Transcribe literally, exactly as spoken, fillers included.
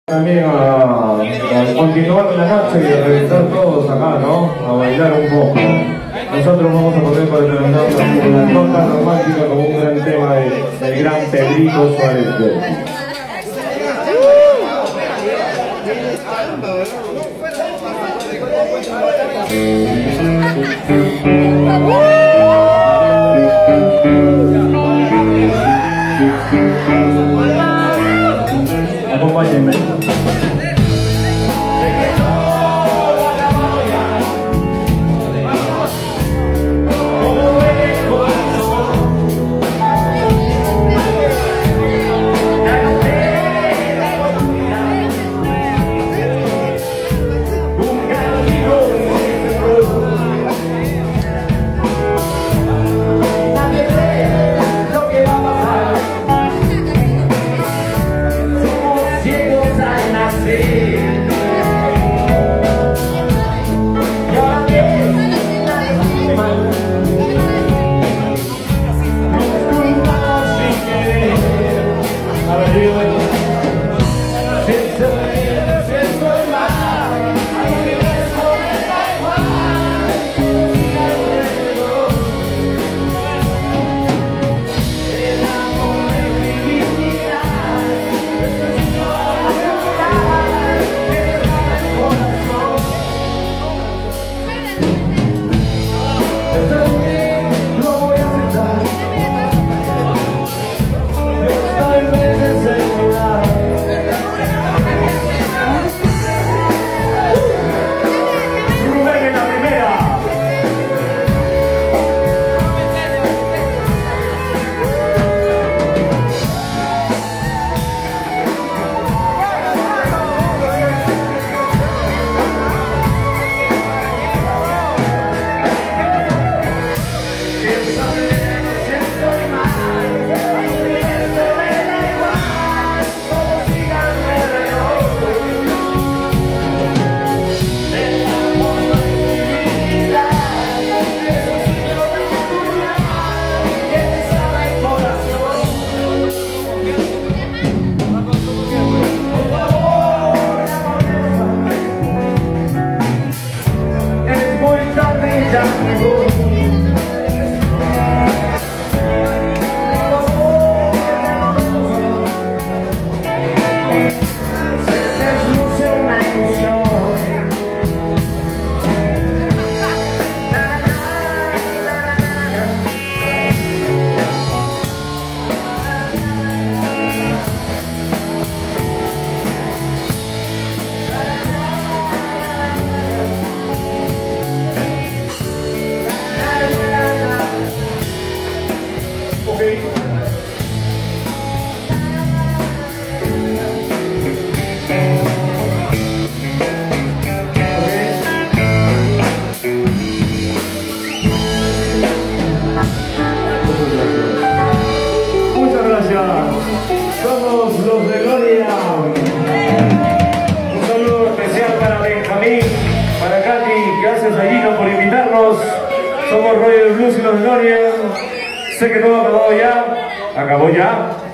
También a, a continuar la noche y a reventar todos acá, ¿no? A bailar un poco. Nosotros vamos a poner para terminar una nota romántica con un gran tema de, del gran Pedrito Suárez Vélez. Acompáñenme. Somos los de Gloria. Un saludo especial para Benjamín, para Katy, gracias a Gino por invitarnos. Somos Royal Blues y los de Gloria. Sé que todo ha acabado ya. ¿Acabó ya?